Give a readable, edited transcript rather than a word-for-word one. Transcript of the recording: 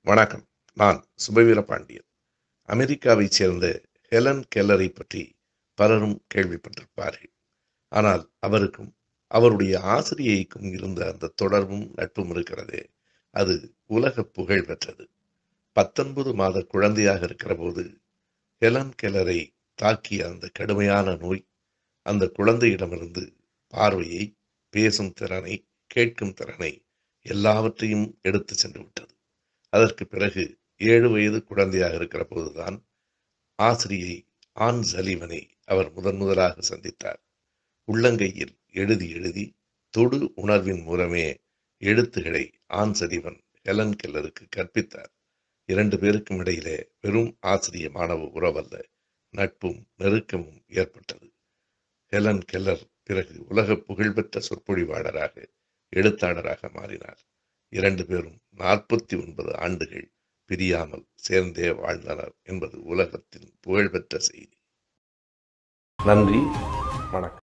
வணக்கம். நான் சுபவீர பாண்டியன். அமெரிக்காவைச் சேர்ந்த ஹெலன் கெல்லரை பற்றி பலரும் கேள்விப்பட்டிருப்பார்கள். ஆனால் அவருக்கும் அவருடைய ஆசிரியைக்கும் இருந்த அந்த தொடர்பும் நட்பும் இருக்கிறதே, அது உலக புகழ் பெற்றது. 19 மாத குழந்தையாக இருக்கிற போது ஹெலன் கெல்லரை தாக்கிய அந்த கடுமையான நோய் அந்த குழந்தையிடமிருந்து பார்வையை, பேசும் திறனை, கேட்கும் திறனை எல்லாவற்றையும் எடுத்து சென்று விட்டது. அதற்கு பிறகு 7 வயது குழந்தையாக இருக்கிற போதுதான் ஆசிரியை ஆன் சலிவனை அவர் முதலாக சந்தித்தார். உள்ளங்கையில் எழுதி எழுதி தொடு உணர்வின் மூலமே எழுத்துக்களை ஆன் சலிவன் ஹெலன் கெல்லருக்கு கற்பித்தார். 2 பேருக்கும் இடையிலே வெறும் ஆசிரிய மாணவ உறவல்ல, நட்பும் நெருக்கமும் ஏற்பட்டது. ஹெலன் கெல்லர் பிறகு உலக புகழ்பெற்ற சொற்பொழிவாளராக, எழுத்தாளராக மாறினார். 2 பேரும் 49 ஆண்டுகள் பிரியாமல் சேர்ந்தே வாழ்ந்தனர் என்பது உலகத்தின் புகழ்பெற்ற செய்தி. நன்றி, வணக்கம்.